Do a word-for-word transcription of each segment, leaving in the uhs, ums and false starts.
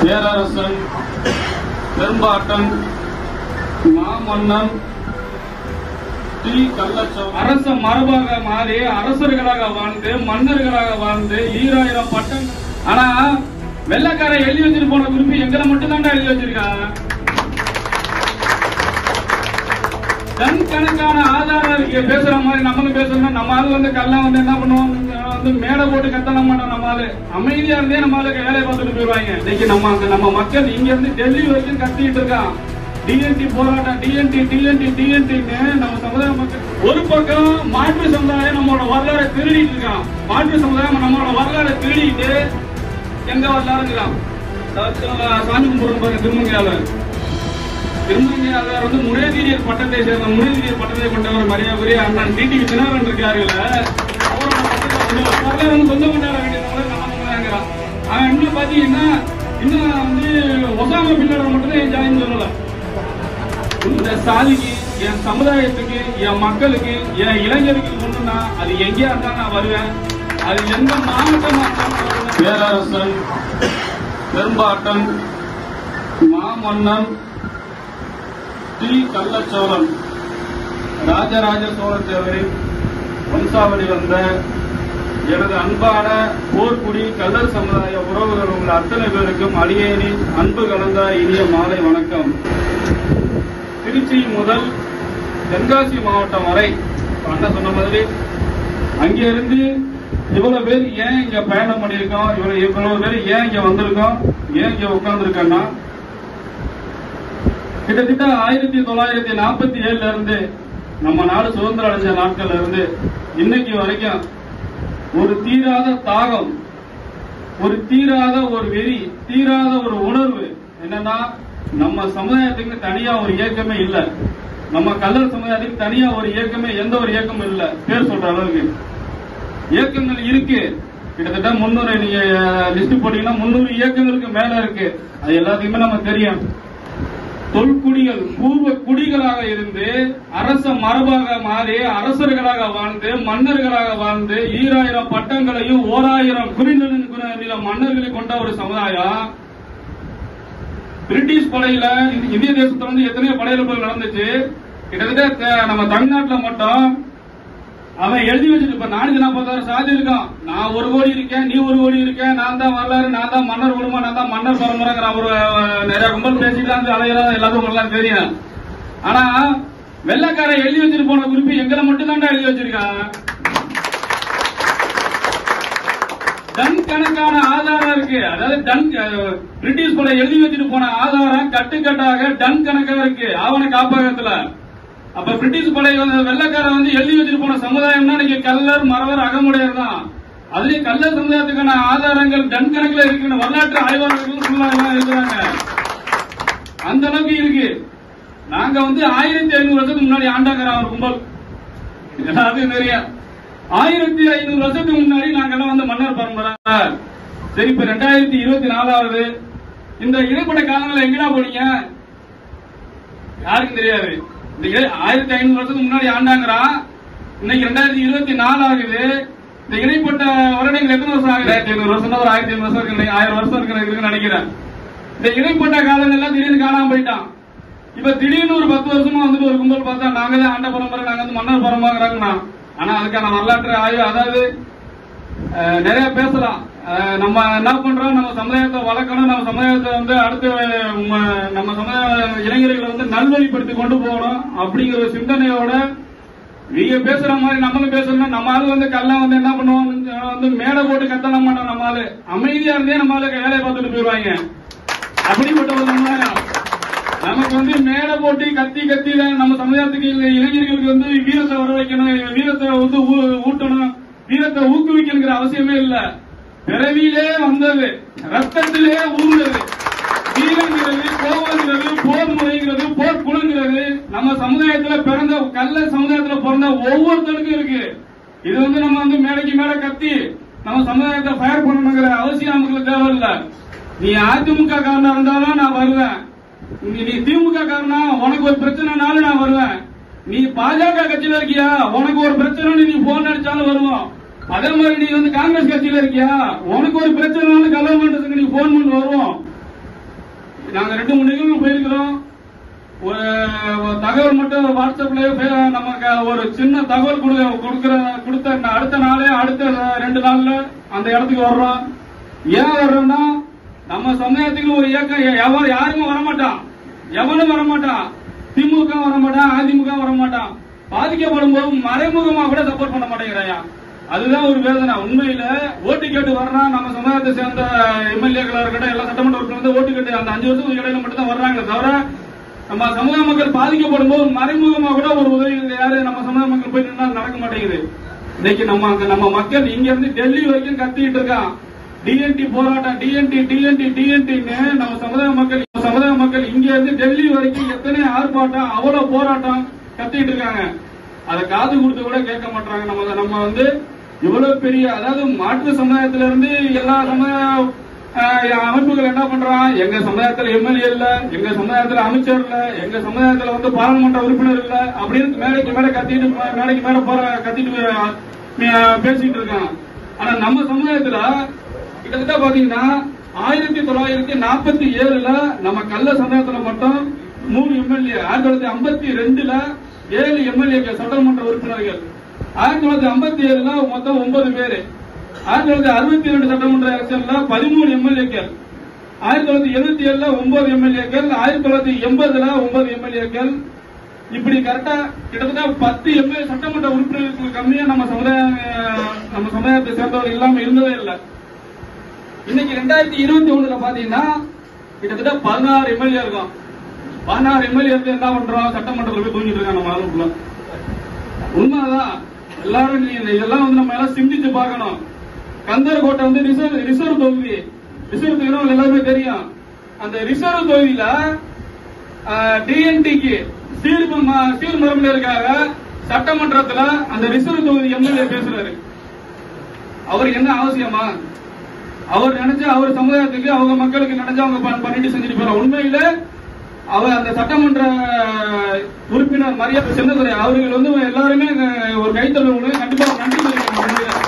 பேரரசன், பெரும்பாட்டன், மாமன்னன், டி கள்ளச்சோழன் அரச மரபாக மாறி அரசர்களாக வாழ்ந்து மன்னர்களாக வாழ்ந்து ஈராயிரம் பட்டம். ஆனா வெள்ளக்கார எழுதி வச்சுட்டு போன குறிப்பு எங்களை மட்டும் தான் எழுதி வச்சிருக்காங்க. டன் கணக்கான ஆதாரம் இருக்கு. பேசுற மாதிரி நம்மளும் பேசணும். நம்ம ஆளு வந்து கல்லாம் வந்து என்ன பண்ணுவோம், வந்து மேடை போட்டு கத்தல மாட்டோம். நம்ம ஆளு அமைதியா இருந்தே நம்ம ஆளுக்கு வேலையை பார்த்துட்டு போயிருவாங்க. இன்னைக்கு நம்ம நம்ம மக்கள் இங்க இருந்து டெல்லி வரைக்கும் கத்திட்டு இருக்கான். டிஎன்டி போராட்டம், டிஎன்டி டிஎன்டி டிஎன்டின்னு நம்ம சமுதாய மக்கள். ஒரு பக்கம் மாற்று சமுதாயம் நம்மளோட வரலாறை திருடிட்டு இருக்கான். மாற்று சமுதாயம் நம்மளோட வரலாறை திருடிட்டு எங்க வரலாறுங்கிறான். சாமி கும்பிடுறோம் பாருங்க. திருமங்கையாளர் திருமங்கையாளர் வந்து முறைதீரியர் பட்டத்தை சேர்ந்த முறைதீரியர் பட்டத்தை கொண்டவர் மரியாதைக்குரிய அண்ணன் டிடி தினகரன் இருக்காருல்ல, அவரோட பட்டத்தை வரலாறு வந்து சொந்த கொண்டாட வேண்டியவங்க நம்ம. அவன் இன்னும் பாத்தீங்கன்னா இன்னும் வந்து ஒசாமா பின்னோட மட்டும்தான் என் ஜாயின் சொல்லல. இந்த சாதிக்கு, என் சமுதாயத்துக்கு, என் மக்களுக்கு, என் இளைஞருக்கு கொண்டுனா அது எங்கேயா இருந்தா நான் வருவேன். அது எந்த மாவட்டமா இருந்தாலும். பேரரசன், பெரும்பாட்டன், மாமன்னன், டி கள்ளச்சோழன், ராஜராஜ சோழ தேவரின் வம்சாவளி வந்த எனது அன்பான போர்க்குடி கள்ளர் சமுதாய உறவுகள் உங்கள் அத்தனை பேருக்கும் அடியேனின் அன்பு கலந்த இனிய மாலை வணக்கம். திருச்சி முதல் தென்காசி மாவட்டம் வரை அண்ணன் சொன்ன மாதிரி அங்கிருந்து இவ்வளவு பேர் ஏன் இங்க பயணம் பண்ணியிருக்கோம், இவ்வளவு இவ்வளவு பேர் ஏன் இங்க வந்திருக்கோம், ஏன் இங்க உட்கார்ந்துருக்கோம்னா, கிட்டத்தட்ட ஆயிரத்தி தொள்ளாயிரத்தி நாற்பத்தி ஏழுல இருந்து நம்ம நாடு சுதந்திரம் அடைஞ்ச நாட்கள்ல இருந்து இன்னைக்கு வரைக்கும் ஒரு தீராத தாகம், ஒரு தீராத ஒரு வெறி, தீராத ஒரு உணர்வு என்னன்னா, நம்ம சமுதாயத்துக்கு தனியா ஒரு இயக்கமே இல்ல. நம்ம கள்ளர் சமுதாயத்துக்கு தனியா ஒரு இயக்கமே, எந்த ஒரு இயக்கமும் இல்ல. பேர் சொல்ற அளவுக்கு இயக்கங்கள் இருக்கு. கிட்டத்தட்ட முன்னூறு நீங்க லிஸ்ட் போட்டீங்கன்னா முன்னூறு இயக்கங்களுக்கு மேல இருக்கு. அது எல்லாத்துக்குமே நமக்கு தெரியும். தொல்குடிகள் பூர்வ குடிகளாக இருந்து அரச மரபாக மாறி அரசர்களாக வாழ்ந்து மன்னர்களாக வாழ்ந்து ஈராயிரம் பட்டங்களையும் ஓராயிரம் குறிநில மன்னர்களை கொண்ட ஒரு சமுதாயம். பிரிட்டிஷ் படையில இந்திய தேசத்துல வந்து எத்தனையோ படையெடுப்புகள் நடந்துச்சு. கிட்டத்தட்ட நம்ம தமிழ்நாட்டில் மட்டும் அவன் எழுதி வச்சுட்டு இப்ப நானூத்தி நாற்பதாயிரம் சாதி இருக்கான். நான் ஒரு கோடி இருக்கேன், நீ ஒரு கோடி இருக்கேன், நான் தான் வரலாறு, நான் தான் மன்னர் குடும்பம், நான் தான் மன்னர் பரம்பரைங்கிற ஒரு நிறைய கும்பல் பேசிட்டு அலையெல்லாம் எல்லாத்துக்கும் எல்லாம் தெரியும். ஆனா வெள்ளக்கார எழுதி வச்சுட்டு போன குறிப்பு எங்களை மட்டும் தான் எழுதி வச்சிருக்கான். டன் கணக்கான ஆதாரம் இருக்கு. அதாவது டன் பிரிட்டிஷ் படை எழுதி வச்சுட்டு போன ஆதாரம் கட்டுக்கட்டாக டன் கணக்காக இருக்கு ஆவண காப்பகத்துல. அப்ப பிரிட்டிஷ் படை வெள்ளக்கார வந்து எழுதி வச்சுட்டு போன சமுதாயம்னா நீங்க கல்லர் மறவர் அகமுடையர் தான். அதுலயும் கல்லர் சமுதாயத்துக்கான ஆதாரங்கள் டன் கணக்கில் இருக்கு. வரலாற்று ஆய்வாளர்கள் இருக்கிறாங்க. அந்த அளவுக்கு இருக்கு. நாங்க வந்து ஆயிரத்தி ஐநூறு வருஷத்துக்கு முன்னாடி ஆண்டாங்கிற ஒரு கும்பல் எல்லாத்தையும் தெரியும். ஆயிரத்தி ஐநூறு வருஷத்துக்கு முன்னாடி நாங்கெல்லாம் வந்து மன்னர் பரம்பரை. சரி, இப்ப ரெண்டாயிரத்தி இருபத்தி நாலாவது இந்த இடைப்பட்ட காலங்களில் எங்கடா போனீங்க? யாருக்கும் தெரியாது. ஆயிரத்தி ஐநூறு வருஷத்துக்கு முன்னாடி ஆண்டாங்கிறான். இன்னைக்கு ரெண்டாயிரத்தி இருபத்தி நாலு ஆகுது. இந்த இடைப்பட்ட வருடங்கள் எத்தனை வருஷம் ஆகுது? ஆயிரத்தி ஐநூறு வருஷம் தான், ஒரு ஆயிரத்தி ஐநூறு வருஷம் இருக்கு, ஆயிரம் வருஷம் இருக்குன்னு நினைக்கிறேன். இந்த இடைப்பட்ட காலங்கள்லாம் திடீர்னு காணாம போயிட்டான். இப்ப திடீர்னு ஒரு பத்து வருஷமா வந்துட்டு ஒரு கும்பல் பார்த்தா நாங்க தான் ஆண்ட பரம்பரை, நாங்க வந்து மன்னர் பரம்பரைங்கிறாங்கன்னா, ஆனா அதுக்கான வரலாற்று ஆய்வு, அதாவது நிறைய பேசலாம். நம்ம என்ன பண்றோம், நம்ம சமுதாயத்தை வளர்க்கணும், நம்ம சமுதாயத்தை வந்து அடுத்த நம்ம சமுதாய இளைஞர்களை வந்து நல்வழிப்படுத்தி கொண்டு போகணும் அப்படிங்கிற ஒரு சிந்தனையோட நீங்க பேசுற மாதிரி நம்மளும் பேசணும். நம்ம ஆளு வந்து கல்லாம் வந்து என்ன பண்ணுவோம், வந்து மேடை போட்டு கத்தல மாட்டோம். நம்ம ஆளு அமைதியா இருந்தே நம்ம ஆளுக்கு வேலையை பார்த்துட்டு போயிருவாங்க. அப்படிப்பட்ட ஒரு சமுதாயம். நமக்கு வந்து மேடை போட்டு கத்தி கத்தி நம்ம சமுதாயத்துக்கு இளைஞர்களுக்கு வந்து வீரத்தை வர வைக்கணும், வீரத்தை வந்து ஊட்டணும், வீரத்தை ஊக்குவிக்கிற அவசியமே இல்ல. பிறவியிலே வந்தது, ரத்தத்திலே ஊர்ந்தது. வீரங்கிறது, கோவங்கிறது, போர் முறைங்கிறது, போர் குணங்கிறது நம்ம சமுதாயத்துல பிறந்த கள்ள சமுதாயத்துல பிறந்த ஒவ்வொருத்தருக்கும் இருக்கு. இது வந்து நம்ம வந்து மேடைக்கு மேடை கத்தி நம்ம சமுதாயத்தை ஃபயர் பண்ணணுங்கிற அவசியம் நமக்கு தேவையில்லை. நீ அதிமுக காரனா இருந்தாலும் நான் வருவேன், நீ திமுக காரனா உனக்கு ஒரு பிரச்சனைனாலும் நான் வருவேன். நீ பாஜக கட்சியில இருக்கியா, உனக்கு ஒரு பிரச்சனை நீ போன் அடிச்சாலும் வருவோம். அதே மாதிரி நீ வந்து காங்கிரஸ் கட்சியில இருக்கியா, உனக்கு ஒரு பிரச்சனைனாலும் கவர்மெண்ட் நீ போன் பண்ணி வருவோம். நாங்க ரெண்டு மூணு நிகழ்வு போயிருக்கிறோம். ஒரு தகவல் மட்டும் வாட்ஸ்அப்ல நமக்கு ஒரு சின்ன தகவல் கொடுக்கிற கொடுத்த அடுத்த நாளே அடுத்த ரெண்டு நாள்ல அந்த இடத்துக்கு வர்றோம். ஏன் வர்றோம்னா நம்ம சமுதாயத்துக்கு ஒரு இயக்கம் யாருமே வரமாட்டான், எவனும் வரமாட்டான், திமுக வரமாட்டான், அதிமுக வரமாட்டான். பாதிக்கப்படும் போது மறைமுகமா கூட சப்போர்ட் பண்ண மாட்டேங்கிறாயா. அதுதான் ஒரு வேதனை. உண்மையில ஓட்டு கேட்டு வர்றான் நம்ம சமுதாயத்தை சேர்ந்த எம்எல்ஏக்களா இருக்கட்டும், எல்லா சட்டமன்ற உறுப்பினர்கள் ஓட்டு கேட்டு அந்த அஞ்சு வருஷத்துக்கு இடையில மட்டும் தான் வர்றாங்க தவிர நம்ம சமுதாய மக்கள் பாதிக்கப்படும் போது மறைமுகமா கூட ஒரு உதவி யாரு நம்ம சமுதாய மக்கள் போயிட்டு நடக்க மாட்டேங்குது. இன்னைக்கு நம்ம நம்ம மக்கள் இங்க இருந்து டெல்லி வரைக்கும் கத்திட்டு இருக்கான். டிஎன்டி போராட்டம், டிஎன்டி டிஎன்டி டிஎன்டின்னு நம்ம சமுதாய மக்கள் சமுதாய மக்கள் இங்க இருந்து டெல்லி வரைக்கும் எத்தனை ஆர்ப்பாட்டம், அவ்வளவு போராட்டம் கத்திட்டு இருக்காங்க. அதை காது கொடுத்து கூட கேட்க மாட்டாங்க. நம்ம நம்ம வந்து இவ்வளவு பெரிய, அதாவது மாற்று சமுதாயத்தில இருந்து எல்லா சமுதாய அமைப்புகள் என்ன பண்றான், எங்க சமுதாயத்தில் எம்எல்ஏ இல்ல, எங்க சமுதாயத்தில் அமைச்சர் இல்ல, எங்க சமுதாயத்தில் வந்து பாராளுமன்ற உறுப்பினர் இல்ல அப்படின்னு மேடைக்கு மேல கத்திட்டு மேடைக்கு மேல போற கத்திட்டு பேசிட்டு இருக்கான். ஆனா நம்ம சமுதாயத்துல கிட்டத்தட்ட பாத்தீங்கன்னா ஆயிரத்தி தொள்ளாயிரத்தி நாற்பத்தி ஏழுல நம்ம கள்ள சமுதாயத்துல மட்டும் மூணு எம்எல்ஏ, ஆயிரத்தி தொள்ளாயிரத்தி ஐம்பத்தி ரெண்டுல ஏழு எம்எல்ஏக்கள் சட்டமன்ற உறுப்பினர்கள், ஆயிரத்தி தொள்ளாயிரத்தி ஐம்பத்தி ஏழுல மொத்தம் ஒன்பது பேரு, ஆயிரத்தி தொள்ளாயிரத்தி அறுபத்தி ரெண்டு சட்டமன்ற எலெக்ஷன்ல பதிமூணு எம்எல்ஏக்கள், ஆயிரத்தி தொள்ளாயிரத்தி எழுபத்தி ஏழுல ஒன்பது எம்எல்ஏக்கள், ஆயிரத்தி தொள்ளாயிரத்தி எண்பதுல ஒன்பது எம்எல்ஏக்கள், இப்படி கரெக்டா கிட்டத்தட்ட பத்து எம்எல்ஏ சட்டமன்ற உறுப்பினர்களுக்கு கம்மியா நம்ம சமுதாய நம்ம சமுதாயத்தை சேர்ந்தவர்கள் இல்லாம இருந்ததே இல்லை. இன்னைக்கு ரெண்டாயிரத்தி இருபத்தி ஒண்ணுல பாத்தீங்கன்னா கிட்டத்தட்ட பதினாறு எம்எல்ஏ இருக்கும். பதினாறு எம்எல்ஏ இருந்து என்ன பண்றோம், சட்டமன்றத்தில் போய் தூங்கிட்டு இருக்காங்க நம்ம ஆளுக்குள்ள. உண்மைதான். எல்லாரும் இதெல்லாம் வந்து நம்ம எல்லாம் சிந்திச்சு பார்க்கணும். கந்தர்கோட்டை வந்து ரிசர்வ் ரிசர்வ் தொகுதி, ரிசர்வ் தொகுதி எல்லாருமே தெரியும். அந்த ரிசர்வ் தொகுதியில டிஎன்டிக்கு சீர் சீர் மரபில் இருக்காங்க. சட்டமன்றத்துல அந்த ரிசர்வ் தொகுதி எம்எல்ஏ பேசுறாரு. அவருக்கு என்ன அவசியமா? அவர் நினைச்சு அவர் சமுதாயத்துக்கு அவங்க மக்களுக்கு நினைச்சு அவங்க பண்ணிட்டு செஞ்சுட்டு போறாங்க. உண்மையில அவர் அந்த சட்டமன்ற உறுப்பினர் மரியாதை சென்னதுரை அவர்கள் வந்து எல்லாருமே ஒரு கைத்தொழில் கண்டிப்பா நன்றி தெரிவிக்கணும்.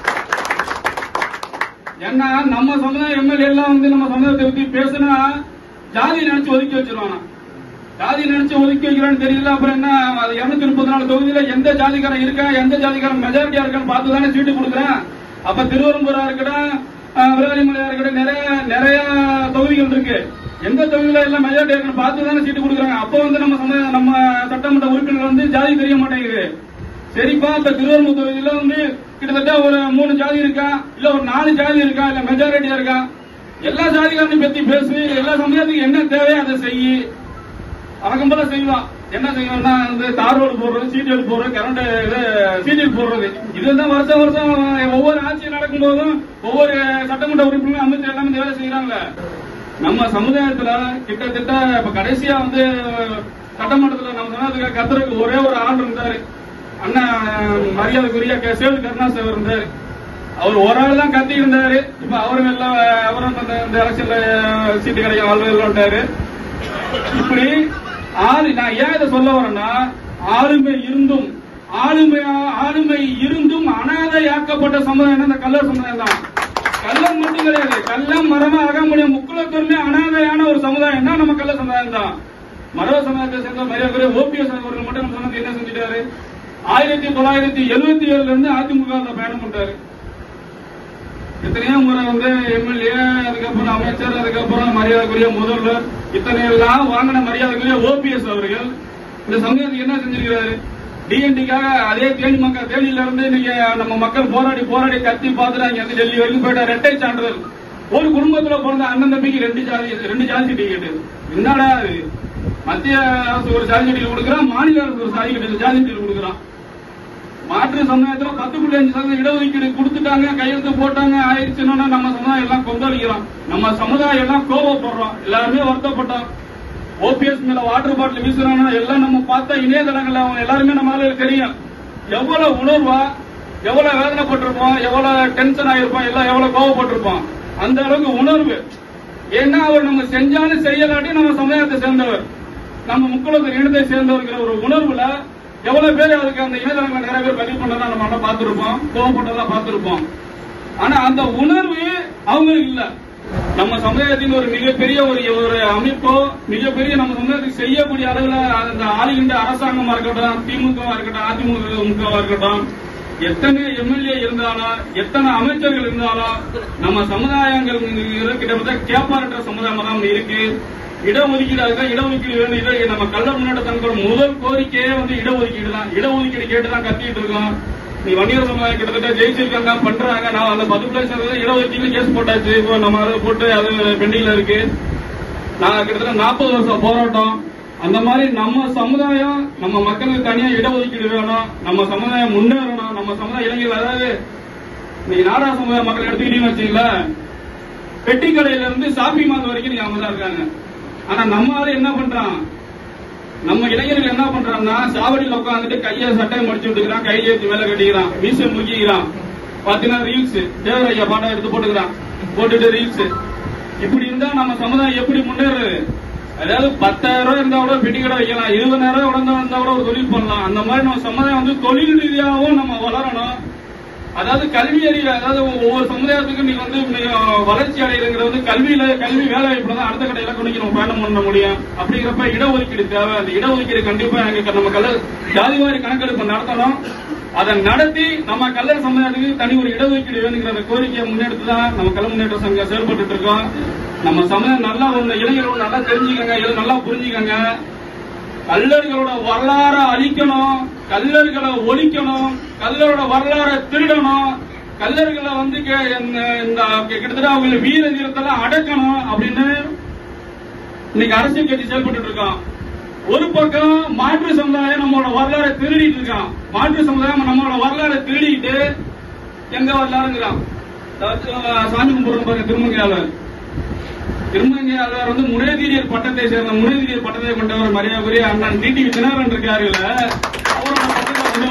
ஏன்னா நம்ம சமுதாய எம்எல்ஏ எல்லாம் வந்து நம்ம சமுதாயத்தை பத்தி பேசினா ஜாதியை நினைச்சு ஒதுக்கி வச்சிருவாங்க. ஜாதி நினைச்சு ஒதுக்கி வைக்கிறான்னு தெரியல. அப்புறம் என்ன, அது இருநூத்தி முப்பத்தி நாலு தொகுதியில எந்த ஜாதிக்காரன் இருக்கா, எந்த ஜாதிக்காரன் மெஜாரிட்டியா இருக்கான்னு பார்த்து தானே சீட்டு கொடுக்குறேன். அப்ப திருவரம்பூரா இருக்கட்டும், விராலிமலையா இருக்கட்டும், நிறைய நிறைய தொகுதிகள் இருக்கு. எந்த தொகுதியில எல்லாம் மெஜாரிட்டி இருக்குன்னு பார்த்து தானே சீட்டு கொடுக்குறாங்க. அப்ப வந்து நம்ம சமுதாய நம்ம சட்டமன்ற உறுப்பினர் வந்து ஜாதி தெரிய மாட்டேங்குது. சரிப்பா, இப்ப திருவரம்பூர் தொகுதியில வந்து கிட்டத்தட்ட ஒரு மூணு ஜாதி இருக்கா, இல்ல ஒரு நாலு ஜாதி இருக்கா, இல்ல மெஜாரிட்டியா இருக்கா, எல்லா ஜாதிகாரனையும் பத்தி பேசு. எல்லா சமுதாயத்துக்கு என்ன தேவையோ அதை செய்யி. வழக்கம் போல செய்வான். என்ன செய்வான்னா வந்து தார் ரோடு போடுறது, சீட்டியல் போடுறது, கரண்ட் சீட்டியல் போடுறது. இதுதான் வருஷம் வருஷம் ஒவ்வொரு ஆட்சி நடக்கும் போதும் ஒவ்வொரு சட்டமன்ற உறுப்பினரும் அமைச்சர் எல்லாமே வேலை செய்யறாங்க. நம்ம சமுதாயத்துல கிட்டத்தட்ட இப்ப கடைசியா வந்து சட்டமன்றத்தில் நம்ம சமுதாயத்துக்கு கத்துறதுக்கு ஒரே ஒரு ஆள் இருந்தாரு. அண்ணன் மரியாதைக்குரிய சேது கருணாஸ் அவர் இருந்தாரு. அவர் ஒரு ஆள் தான் கத்தி இருந்தாரு. இப்ப அவரும் எல்லாம் அவரும் இந்த எலெக்ஷன்ல சீட்டு கிடைக்க வாழ்வாரு. இப்படி ஆளு, நான் ஏன் இதை சொல்ல வரேன்னா, ஆளுமை இருந்தும் ஆளுமை ஆளுமை இருந்தும் அனாதையாக்கப்பட்ட சமுதாயம் இந்த கல்லர் சமுதாயம் தான். கள்ளம் மட்டும் கிடையாது, கள்ளம் மரமா அகமுடிய முக்குலத்தூர்மே அனாதையான ஒரு சமுதாயம் தான் நம்ம கள்ள சமுதாயம் தான். மரவ சமுதாயத்தை சேர்ந்த மரியாதை ஓபிஎஸ் அவர்கள் மட்டும் நம்ம சொன்னது என்ன செஞ்சிட்டாரு, ஆயிரத்தி தொள்ளாயிரத்தி எழுபத்தி ஏழுல இருந்து அதிமுக பயணம் பண்றாரு. எத்தனையோ முறை வந்து எம்எல்ஏ, அதுக்கப்புறம் அமைச்சர், அதுக்கப்புறம் மரியாதைக்குரிய முதல்வர், இத்தனை எல்லாம் வாங்கின மரியாதைக்குரிய ஓபிஎஸ் அவர்கள் இந்த சமூகத்துக்கு என்ன செஞ்சிருக்கிறாரு? டிஎன்டிக்காக அதே தேனி மக்கள், தேனியில இருந்து இன்னைக்கு நம்ம மக்கள் போராடி போராடி கத்தி பார்த்துட்டு வந்து டெல்லி வரைக்கும் போயிட்டா. ரெட்டை சான்றிதழ், ஒரு குடும்பத்துல பிறந்த அண்ணன் தம்பிக்கு ரெண்டு ஜாதி ரெண்டு ஜாதி டிக்கெட். என்னடா அது? மத்திய அரசு ஒரு ஜாதி டிக்கெட் கொடுக்குறான், மாநில அரசு ஒரு ஜாதி ஜாதி டிக்கெட் கொடுக்குறான். மாற்று சமுதாயத்துல பத்து புள்ளி அஞ்சு சதவீதம் இடஒதுக்கீடு கொடுத்துட்டாங்க, கையெழுத்து போட்டாங்க, ஆயிடுச்சுன்னா நம்ம சமுதாயம் எல்லாம் கொந்தளிக்கிறோம். நம்ம சமுதாயம் எல்லாம் கோபப்படுறோம், எல்லாருமே வருத்தப்பட்டோம். ஓபிஎஸ் மேல வாட்டர் பாட்டில் வீசுறாங்க எல்லாம் நம்ம பார்த்தா இணையதளங்கள்ல அவங்க எல்லாருமே நம்ம தெரியும். எவ்வளவு உணர்வா, எவ்வளவு வேதனைப்பட்டிருப்போம், எவ்வளவு டென்ஷன் ஆயிருப்போம், எல்லாம் எவ்வளவு கோபப்பட்டிருப்போம். அந்த அளவுக்கு உணர்வு. ஏன்னா அவர் நம்ம செஞ்சாலும் செய்யலாட்டி நம்ம சமுதாயத்தை சேர்ந்தவர், நம்ம முக்குளத்தூர் இனத்தை சேர்ந்தவர்கிற ஒரு உணர்வுல எவ்வளவு பேர் அதுக்கு அந்த இணையதளங்களை நிறைய பேர் பதிவு பண்ணதா நம்ம பார்த்திருப்போம், கோவப்பட்டதா பார்த்திருப்போம். ஆனா அந்த உணர்வு அவங்களுக்கு இல்ல. நம்ம சமுதாயத்தின் ஒரு மிகப்பெரிய ஒரு ஒரு அமைப்போ மிகப்பெரிய நம்ம சமுதாயத்துக்கு செய்யக்கூடிய அளவுல அந்த ஆளுகின்ற அரசாங்கமா இருக்கட்டும், திமுகவா இருக்கட்டும், அதிமுகவா இருக்கட்டும், எத்தனை எம்எல்ஏ இருந்தாலும் எத்தனை அமைச்சர்கள் இருந்தாலும் நம்ம சமுதாயங்கள் கிட்டத்தட்ட கேப்பாற்ற சமுதாயம் தான் இருக்கு. இடஒதுக்கீடு அதுதான் இடஒதுக்கீடு வேணும். இதை நம்ம கள்ள முன்னேற்ற தங்களோட முதல் கோரிக்கையே வந்து இடஒதுக்கீடு தான். இடஒதுக்கீடு கேட்டுதான் கத்திட்டு இருக்கோம். நீ வன்னியர் சமுதாயம் கிட்டத்தட்ட ஜெயிச்சிருக்காங்க பண்றாங்க. நான் அந்த பத்து பிளஸ் இடஒதுக்கீடு கேஸ் போட்டாச்சு. இப்போ நம்ம அதை போட்டு அது பெண்டிங்ல இருக்கு. நான் கிட்டத்தட்ட நாற்பது வருஷம் போராட்டம். அந்த மாதிரி நம்ம சமுதாயம் நம்ம மக்களுக்கு தனியா இடஒதுக்கீடு வேணும். நம்ம சமுதாயம் முன்னேறணும். நம்ம சமுதாய இளைஞர்கள், அதாவது நீங்க நாடா சமுதாய மக்கள் எடுத்துக்கிட்டீங்கன்னு வச்சீங்களா, பெட்டி கடையில இருந்து ஷாப்பிங் மால் வரைக்கும் நீங்க அவங்க தான் இருக்காங்க. ஆனா நம்ம ஆளு என்ன பண்றான், நம்ம இளைஞர்கள் என்ன பண்றான்னா சாவடியில் உட்காந்துட்டு கையை சட்டையை முடிச்சு விட்டுக்கிறான், கையை ஏற்றி மேல கட்டிக்கிறான், மீசை முக்கிக்கிறான். பாத்தீங்கன்னா ரீல்ஸ் தேவரையா பாடம் எடுத்து போட்டுக்கிறான், போட்டுட்டு ரீல்ஸ். இப்படி இருந்தா நம்ம சமுதாயம் எப்படி முன்னேறது? அதாவது பத்தாயிரம் ரூபாய் இருந்தா கூட பெட்டி கடை வைக்கலாம், இருபதாயிரம் ரூபாய் உடந்தா இருந்தா கூட ஒரு தொழில் பண்ணலாம். அந்த மாதிரி நம்ம சமுதாயம் வந்து தொழில் ரீதியாகவும் நம்ம வளரணும். அதாவது கல்வி அறிவு, அதாவது ஒவ்வொரு சமுதாயத்துக்கும் நீங்க வந்து வளர்ச்சி அடைகிறது வந்து கல்வியில கல்வி வேலை வாய்ப்புல தான் அடுத்த கடையில கொண்டு நம்ம பயணம் பண்ண முடியும். அப்படிங்கிறப்ப இடஒதுக்கீடு தேவை. அந்த இடஒதுக்கீடு கண்டிப்பா எங்க நம்ம கல்லர் ஜாதிவாரி கணக்கெடுப்பு நடத்தணும். அதை நடத்தி நம்ம கல்லர் சமுதாயத்துக்கு தனி ஒரு இடஒதுக்கீடு வேணுங்கிற அந்த கோரிக்கையை முன்னெடுத்து தான் நம்ம கல்ல முன்னேற்ற சங்கம் செயல்பட்டு இருக்கோம். நம்ம சமுதாயம் நல்லா இளைஞர்கள் நல்லா தெரிஞ்சுக்கங்க, நல்லா புரிஞ்சுக்கங்க. கல்லர்களோட வரலாறை அழிக்கணும், கல்லர்களை ஒழிக்கணும், கல்லரோட வரலாறை திருடணும், கல்லர்களை வந்து கிட்டத்தட்ட அவங்க வீர தீரத்தெல்லாம் அடக்கணும் அப்படின்னு இன்னைக்கு அரசியல் கட்சி செயல்பட்டு இருக்கோம். ஒரு பக்கம் மாற்று சமுதாயம் நம்மளோட வரலாறை திருடிட்டு இருக்கான். மாற்று சமுதாயம் நம்மளோட வரலாறை திருடிட்டு எங்க வரலாறுங்கிறான். சாமி கும்பிடுறோம் பாருங்க, திருமங்கையாளர் திருமங்கையாளர் வந்து முனைதீரியர் பட்டத்தை சேர்ந்த முனைதீரியர் பட்டத்தை கொண்டவர் மரியாதைக்குரிய அண்ணன் டிடிவி தினகரன் இருக்காருல்ல, அவரோட பட்டத்தை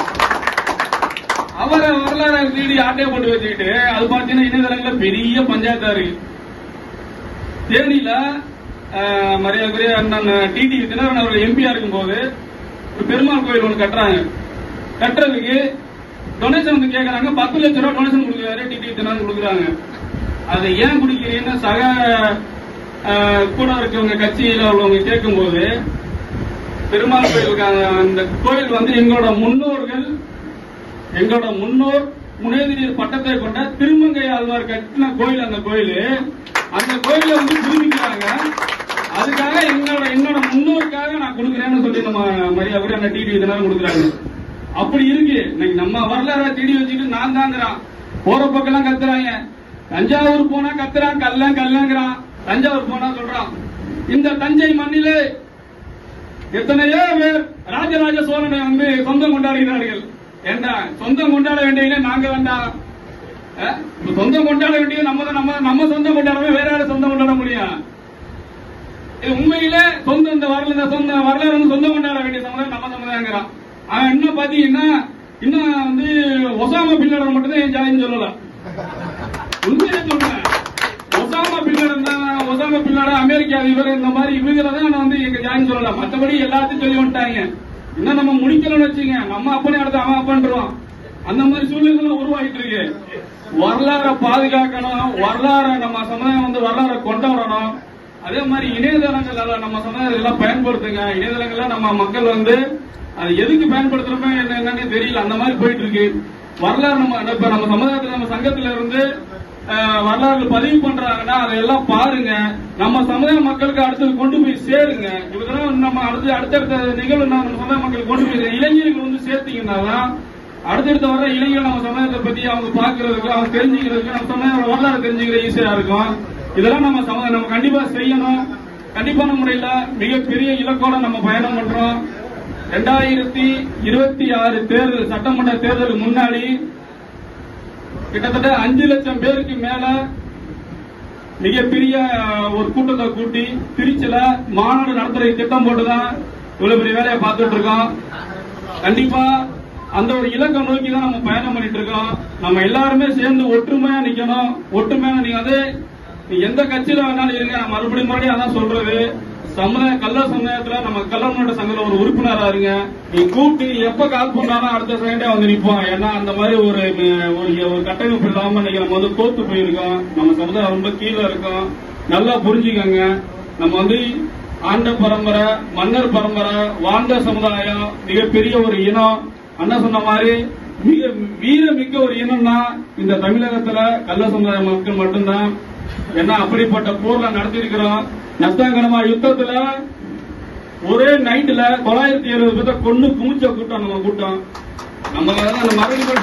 அவரை வரலாறு தேடி ஆட்டையை போட்டு வச்சுக்கிட்டு அது பார்த்தீங்கன்னா இணையதளங்கள பெரிய பஞ்சாயத்தா இருக்கு. தேனியில மரியாதைக்குரிய அண்ணன் டிடிவி தினகரன் அவர்கள் எம்பியா இருக்கும் போது ஒரு பெருமாள் கோயில் ஒன்று கட்டுறாங்க. கட்டுறதுக்கு டொனேஷன் வந்து கேட்கறாங்க. பத்து லட்சம் ரூபாய் டொனேஷன் கொடுக்குறாரு, டிடிவி தினகரன் கொடுக்குறாங்க. அதை ஏன் குடிக்கிறீங்கன்னு சக கூட இருக்கவங்க கட்சியில உள்ளவங்க கேட்கும் போது, பெருமாள் கோயிலுக்கு அந்த கோயில் வந்து எங்களோட முன்னோர்கள் எங்களோட முன்னோர் முனைதிரியர் பட்டத்தை கொண்ட திருமங்கை ஆழ்வார் கட்டின கோயில். அந்த கோயில் அந்த கோயில வந்து புதுப்பிக்கிறாங்க. அதுக்காக எங்களோட என்னோட முன்னோருக்காக நான் கொடுக்குறேன்னு சொல்லி நம்ம மரியாதை அந்த டிடி இதெல்லாம் கொடுக்குறாங்க. அப்படி இருக்கு. இன்னைக்கு நம்ம வரலாறு தேடி வச்சுட்டு நான் தாங்கிறான், போற பக்கம் கத்துறாங்க. தஞ்சாவூர் போனா கத்துறான், கல்ல கல்லங்கிறான். தஞ்சாவூர் போனா சொல்றான், இந்த தஞ்சை மண்ணிலே எத்தனையோ பேர் ராஜராஜ சோழனை வந்து சொந்தம் கொண்டாடுகிறார்கள். ஏண்டா சொந்தம் கொண்டாட வேண்டிய நாங்க வேண்டாம், சொந்தம் கொண்டாட வேண்டிய நம்ம நம்ம நம்ம சொந்தம் கொண்டாடவே வேற யாரும் சொந்தம் கொண்டாட முடியும்? இது உண்மையிலே சொந்தம் இந்த வரல சொந்த வரலாறு வந்து சொந்தம் கொண்டாட வேண்டிய சமுதாயம் நம்ம சமுதாயங்கிறான். அவன் இன்னும் பாத்தீங்கன்னா இன்னும் வந்து ஒசாமா பின்லாடன் மட்டும்தான் என் ஜாதின்னு சொல்லல. உண்மையிலே சொல்றேன், ஒசாமா பின்லாடன் தான், ஒசாமா பின்லாடன் அமெரிக்கா அதிபர் இந்த மாதிரி இவங்களை தான் நான் வந்து எங்க ஜாதின்னு சொல்லல. மற்றபடி எல்லாத்தையும் சொல்லி வந்துட்டாங்க. இன்னும் நம்ம முடிக்கலன்னு வச்சுங்க, நம்ம அப்பனே அடுத்து அவன் அப்பன்றான். அந்த மாதிரி சூழ்நிலை உருவாகிட்டு இருக்கு. வரலாறை பாதுகாக்கணும், வரலாறை நம்ம சமுதாயம் வந்து வரலாறை கொண்டாடணும். அதே மாதிரி இணையதளங்கள் நம்ம சமுதாயத்தில் எல்லாம் பயன்படுத்துங்க. இணையதளங்கள்ல நம்ம மக்கள் வந்து அது எதுக்கு பயன்படுத்துறப்ப என்னன்னு தெரியல, அந்த மாதிரி போயிட்டு இருக்கு. வரலாறு நம்ம இப்ப நம்ம சமுதாயத்தில் நம்ம சங்கத்துல இருந்து வரலாறு பதிவு பண்றாங்கன்னா அதையெல்லாம் பாருங்க. நம்ம சமுதாய மக்களுக்கு அடுத்தது கொண்டு போய் சேருங்க. இதெல்லாம் நம்ம அடுத்து அடுத்தடுத்த நிகழ்வு நம்ம சமுதாய மக்களுக்கு கொண்டு போய் இளைஞர்கள் வந்து சேர்த்தீங்கன்னா அடுத்தடுத்த வர இளைஞர்கள் நம்ம சமுதாயத்தை பத்தி அவங்க பாக்குறதுக்கு, அவங்க தெரிஞ்சுக்கிறதுக்கு, நம்ம சமுதாய வரலாறு தெரிஞ்சுக்கிற ஈஸியா இருக்கும். இதெல்லாம் நம்ம சமுதாயம் நம்ம கண்டிப்பா செய்யணும். கண்டிப்பான முறையில மிகப்பெரிய இலக்கோட நம்ம பயணம் பண்றோம். இரண்டாயிரத்தி இருபத்தி ஆறு தேர்தல் சட்டமன்ற தேர்தலுக்கு முன்னாடி கிட்டத்தட்ட அஞ்சு லட்சம் பேருக்கு மேல மிகப்பெரிய ஒரு கூட்டத்தை கூட்டி திருச்சியில மாநாடு நடத்துற திட்டம் போட்டுதான் இவ்வளவு பெரிய வேலையை பார்த்துட்டு இருக்கோம். கண்டிப்பா அந்த ஒரு இலக்கை நோக்கி தான் நம்ம பயணம் பண்ணிட்டு இருக்கோம். நம்ம எல்லாருமே சேர்ந்து ஒற்றுமையா நிக்கணும். ஒற்றுமையா நீங்க வந்து எந்த கட்சியில வேணாலும் இருங்க, மறுபடியும் மறுபடியும் அதான் சொல்றது. சமுதாய கள்ள சமுதாயத்துல நம்ம கள்ளமோட்ட சங்கத்துல ஒரு உறுப்பினரா இருங்க. நீ கூப்பிட்டு எப்ப கால் பண்ணாலும் அடுத்த செகண்டே வந்து நிப்போம். ஏன்னா அந்த மாதிரி ஒரு ஒரு கட்டமைப்பு இல்லாம இன்னைக்கு நம்ம வந்து தோத்து போயிருக்கோம். நம்ம சமுதாயம் ரொம்ப கீழே இருக்கோம். நல்லா புரிஞ்சுக்கோங்க. நம்ம வந்து ஆண்ட பரம்பரை, மன்னர் பரம்பரை, வாழ்ந்த சமுதாயம், மிகப்பெரிய ஒரு இனம். அண்ணா சொன்ன மாதிரி மிக வீரமிக்க ஒரு இனம்னா இந்த தமிழகத்துல கள்ள சமுதாய மக்கள் மட்டும்தான். ஏன்னா அப்படிப்பட்ட போர்ல நடத்திருக்கிறோம். நஷ்டகரமா யுத்தத்துல ஒரே நைட்ல தொள்ளாயிரத்தி எழுபது பேர்த்த கொண்டு குமிச்ச கூட்டம் நம்ம கூட்டம். நம்ம மறுபடியும்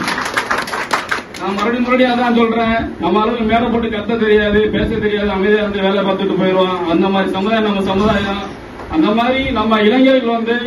நான் மறுபடியும் மறுபடியும் அதான் சொல்றேன். நம்ம அளவுக்கு மேல போட்டு கத்த தெரியாது, பேச தெரியாது, அமைதியா இருந்து வேலை பார்த்துட்டு போயிடுவோம். அந்த மாதிரி சமுதாயம் நம்ம சமுதாயம். அந்த மாதிரி நம்ம இளைஞர்கள் வந்து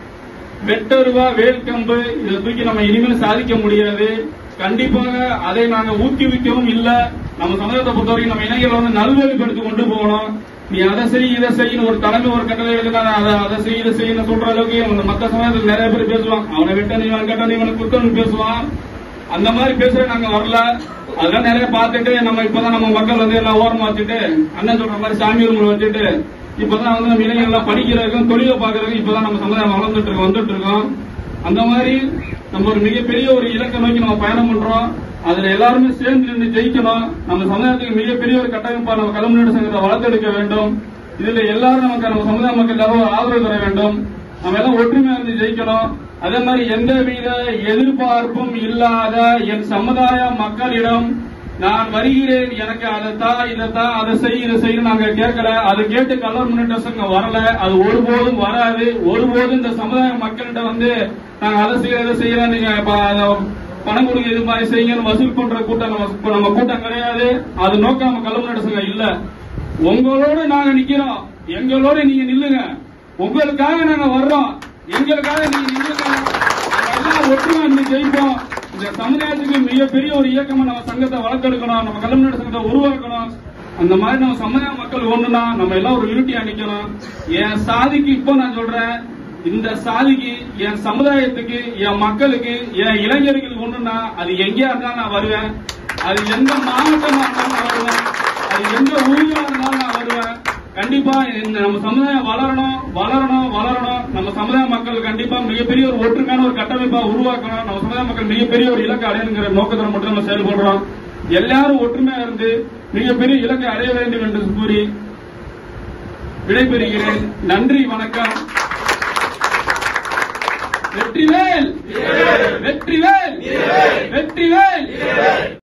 வெட்டருவா வேல்கம்பு இதை தூக்கி நம்ம இனிமேல் சாதிக்க முடியாது. கண்டிப்பாக அதை நாங்க ஊக்குவிக்கவும் இல்ல. நம்ம சமுதாயத்தை பொறுத்த வரைக்கும் நம்ம இளைஞர்கள் வந்து நல்வழிப்படுத்தி கொண்டு போகணும். நீ அதை செய் இதை செய்யணும் ஒரு தலைமை ஒரு கட்டளை எழுதினா அதை செய் இதை செய்யணும் சொல்ற அளவுக்கு மத்த சமயத்தில் நிறைய பேர் பேசுவான். அவனை விட்ட நீ இவன் கட்ட நீ இவனை குத்தன்னு பேசுவான். அந்த மாதிரி பேசுற நாங்க வரல. அதெல்லாம் நிறைய பார்த்துட்டு நம்ம இப்பதான் நம்ம மக்கள் வந்து எல்லாம் ஓரமா வச்சுட்டு அண்ணன் சொல்ற மாதிரி சாமி ரூம்ல வச்சுட்டு இப்பதான் வந்து நம்ம இளைஞர்கள் எல்லாம் படிக்கிறதுக்கும் தொழிலை பாக்குறதுக்கும் இப்பதான் நம்ம சமுதாயம் வளர்ந்துட்டு இருக்கோம் வந்துட்டு இருக்கோம். அந்த மாதிரி நம்ம ஒரு மிகப்பெரிய ஒரு இலக்கை நோக்கி நம்ம பயணம் பண்றோம். அதுல எல்லாருமே சேர்ந்து நின்று ஜெயிக்கணும். நம்ம சமுதாயத்துக்கு மிகப்பெரிய ஒரு கட்டமைப்பா நம்ம கள்ளமோட்ட சங்கத்தை வளர்த்தெடுக்க வேண்டும். இதுல எல்லாரும் நமக்கு நம்ம சமுதாய மக்கள் எல்லாரும் ஆதரவு தர வேண்டும். நம்ம எல்லாம் ஒற்றுமையா இருந்து ஜெயிக்கணும். அதே மாதிரி எந்தவித எதிர்பார்ப்பும் இல்லாத என் சமுதாய மக்களிடம் நான் வருகிறேன், எனக்கு அதைத்தான் இதைத்தான் அதை செய் இதை செய்ய நாங்க கேட்கல. அதை கேட்டு கள்ளர் முன்னேற்ற சங்கம் வரல. அது ஒருபோதும் வராது. ஒருபோதும் இந்த சமுதாய மக்கள்கிட்ட வந்து நாங்க அதை செய்ய இதை செய்யறோம் நீங்க பணம் கொடுங்க இது மாதிரி செய்யுங்கன்னு வசூல் பண்ற கூட்டம் நம்ம நம்ம கூட்டம் கிடையாது. அது நோக்கம் நம்ம கள்ளர் முன்னேற்ற சங்கம் இல்ல. உங்களோட நாங்க நிக்கிறோம். எங்களோட நீங்க நில்லுங்க. உங்களுக்காக நாங்க வர்றோம். எங்களுக்காக நீங்க நில்லுங்க. எல்லாம் ஒற்றுமை இருந்து ஜெயிப்போம். இந்த சமுதாயத்துக்கு மிகப்பெரிய ஒரு இயக்கமா நம்ம சங்கத்தை வளர்த்தெடுக்கணும். நம்ம கள்ள முன்னேற்ற சங்கத்தை உருவாக்கணும். அந்த மாதிரி நம்ம சமுதாய மக்கள் ஒண்ணுனா நம்ம எல்லாம் ஒரு யூனிட்டியா நிக்கணும். என் சாதிக்கு இப்போ நான் சொல்றேன், இந்த சாதிக்கு என் சமுதாயத்துக்கு என் மக்களுக்கு என் இளைஞர்களுக்கு ஒண்ணுனா அது எங்கேயா இருந்தாலும் நான் வருவேன். அது எந்த மாவட்டமா இருந்தாலும் நான் வருவேன். அது எந்த ஊர்ல இருந்தாலும் நான் வருவேன். கண்டிப்பா இந்த நம்ம சமுதாயம் வளரணும் வளரணும் வளரணும். நம்ம சமுதாய மக்கள் கண்டிப்பா மிகப்பெரிய ஒரு ஒற்றுமையான ஒரு கட்டமைப்பா உருவாக்கணும். நம்ம சமுதாய மக்கள் மிகப்பெரிய ஒரு இலக்கை அடையணுங்கிற நோக்கத்தில் மட்டும் நம்ம செயல்படுறோம். எல்லாரும் ஒற்றுமையா இருந்து மிகப்பெரிய இலக்கை அடைய வேண்டும் என்று கூறி விடைபெறுகிறேன். நன்றி, வணக்கம். வெற்றிவேல் வெற்றிவேல் வெற்றிவேல்.